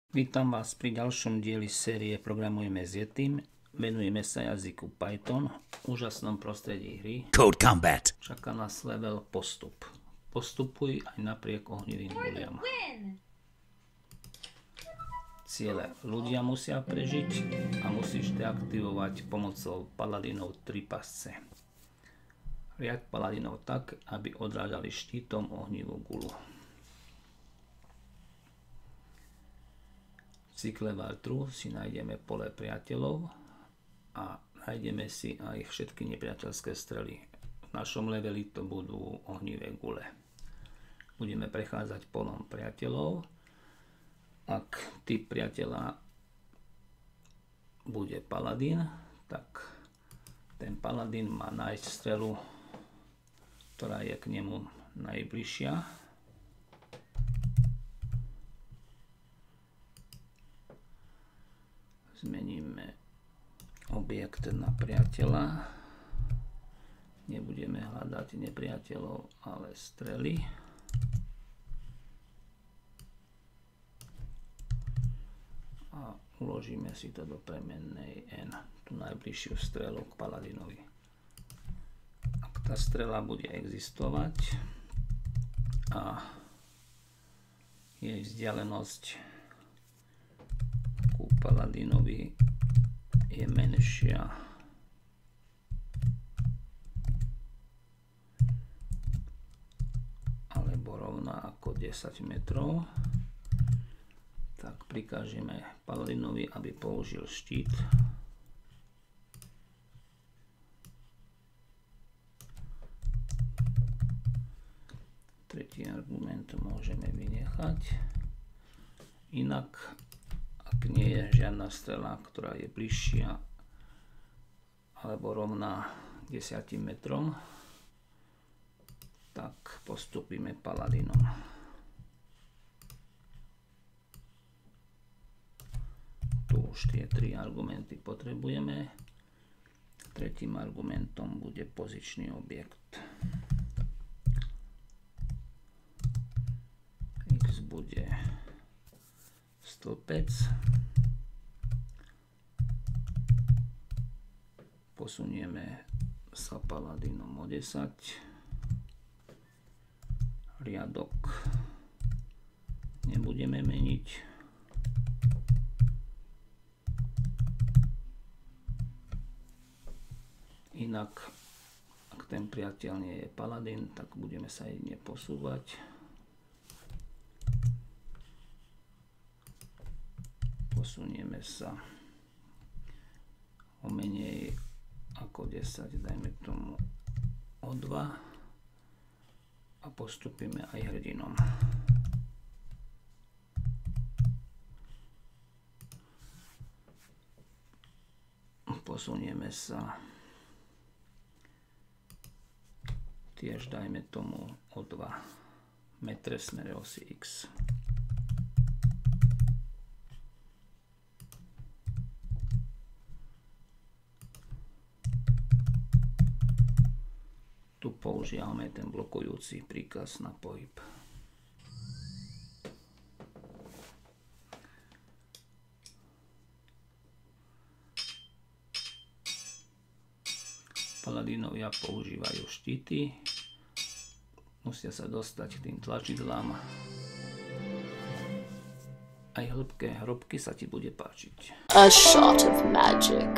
Vítam vás pri ďalšom dieli série Programujeme s Yetim. Venujeme sa jazyku Python, úžasnom prostredí hry. Code Combat. Čaká nás level postup. Postupuj aj napriek ohnivým buliam. Ciele. Ľudia musia prežiť a musíš deaktivovať pomocou paladinov 3 pasce. Riaď paladinov tak, aby odrážali štítom ohnivú gulu. V cykle Valtru si nájdeme pole priateľov a nájdeme si aj všetky nepriateľské strely. V našom leveli to budú ohnivé gule. Budeme prechádzať polom priateľov. Ak typ priateľa bude paladín, tak ten paladín má nájsť strelu, ktorá je k nemu najbližšia. Zmeníme objekt na priateľa. Nebudeme hľadať nepriateľov, ale strely. A uložíme si to do premennej N, tú najbližšiu strelu k paladinovi. Ak tá strela bude existovať a jej vzdialenosť ku paladinovi je menšia alebo rovná ako 10 metrov, tak prikážeme paladinovi, aby použil štít. Tretí argument môžeme vynechať. Inak, ak nie je žiadna strela, ktorá je bližšia alebo rovná 10 metrom, tak postupíme paladinom. Tu už tie 3 argumenty potrebujeme. Tretím argumentom bude pozičný objekt. X bude stĺpec. Posunieme sa paladinom o 10. Riadok nebudeme meniť. Inak, ak ten priateľ nie je paladín, tak budeme sa jedine posúvať. Posunieme sa o menej ako 10, dajme tomu o 2 a postupíme aj hrdinom. Posunieme sa tiež, dajme tomu o 2 metre smere osy X. Tu používame ten blokujúci príkaz na pohyb. Paladinovia používajú štíty. Musia sa dostať k tým tlačidlám. Aj hĺbké hrobky sa ti bude páčiť. A shot of magic.